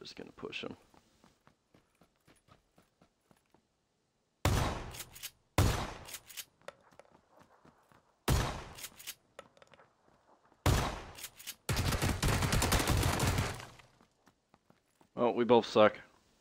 just gonna push him. Oh, we both suck.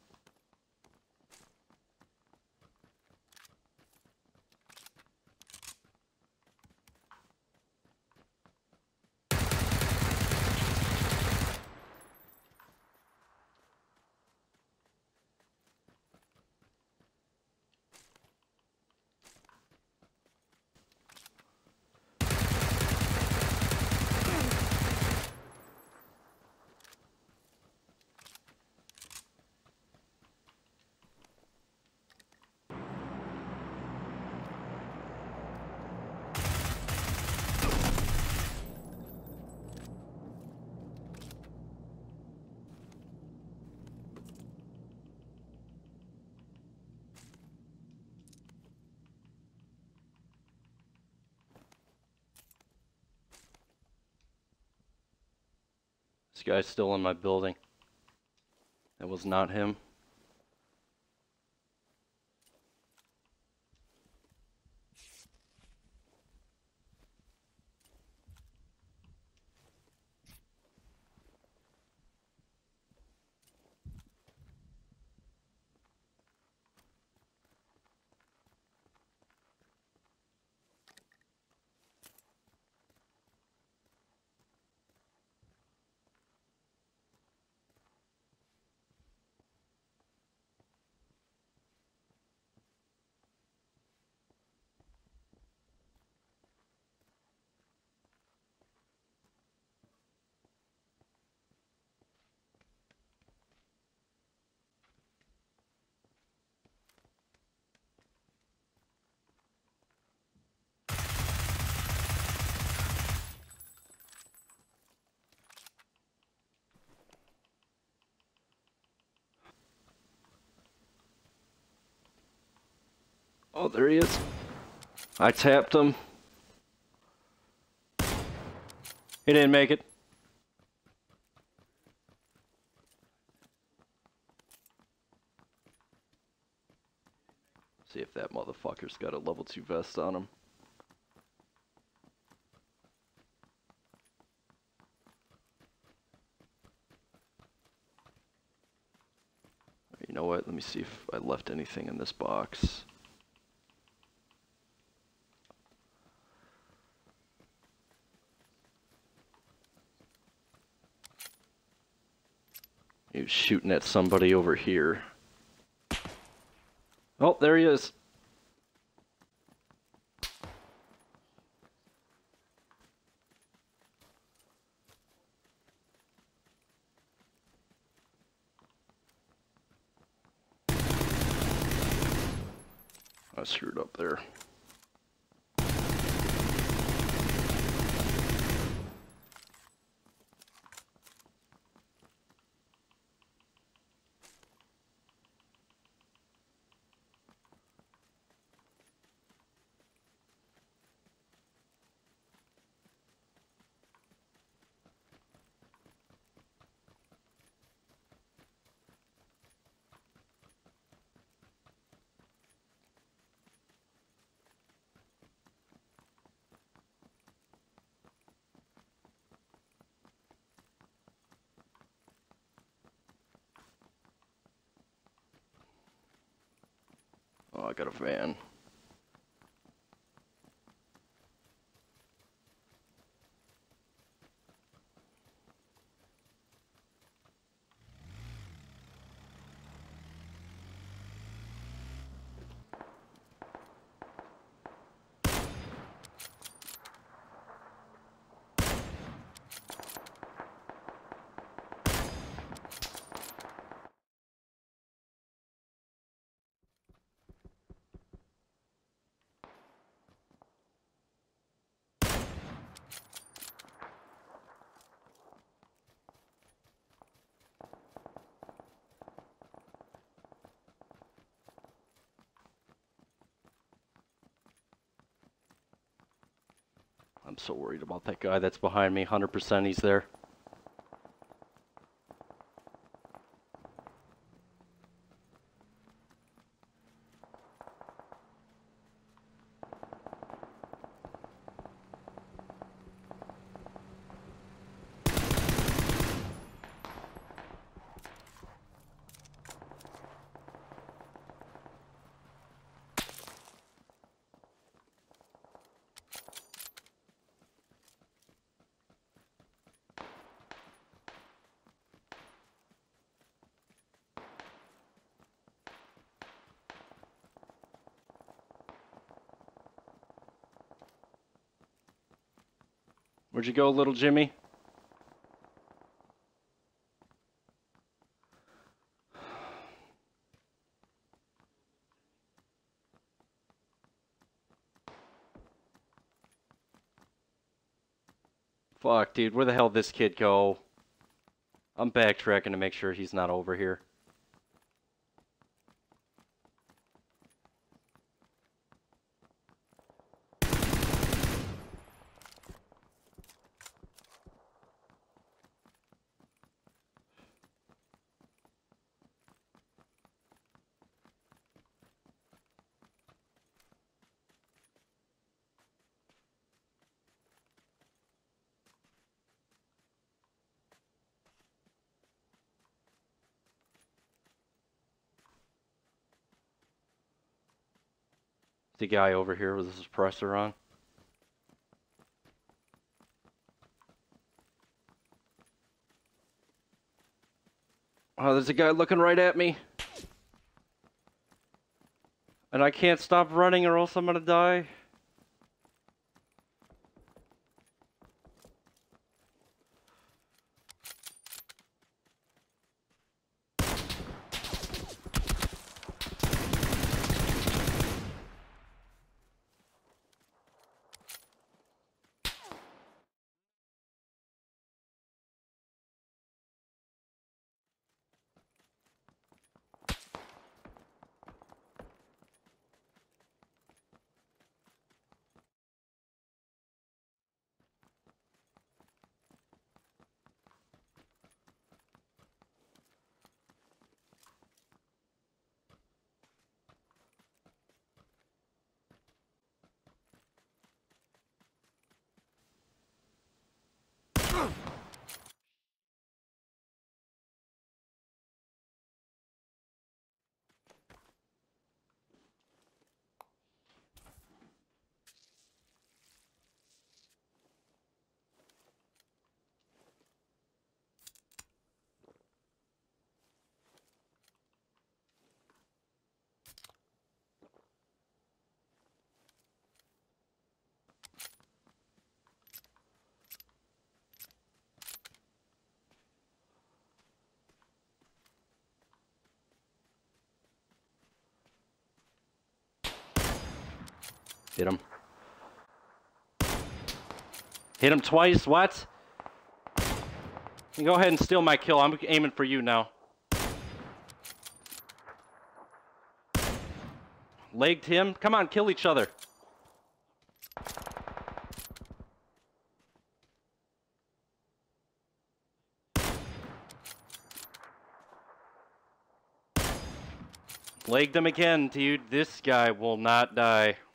This guy's still in my building. That was not him. Oh, there he is. I tapped him. He didn't make it. See if that motherfucker's got a level 2 vest on him. You know what? Let me see if I left anything in this box. He was shooting at somebody over here. Oh, there he is. I screwed up there. Oh, I got a van. I'm so worried about that guy that's behind me. 100% he's there. Where'd you go, little Jimmy? Fuck, dude, where the hell did this kid go? I'm backtracking to make sure he's not over here. The guy over here with his suppressor on. Oh, there's a guy looking right at me. And I can't stop running or else I'm gonna die. Hit him. Hit him twice, what? You go ahead and steal my kill. I'm aiming for you now. Legged him. Come on, kill each other. Legged him again, dude. This guy will not die.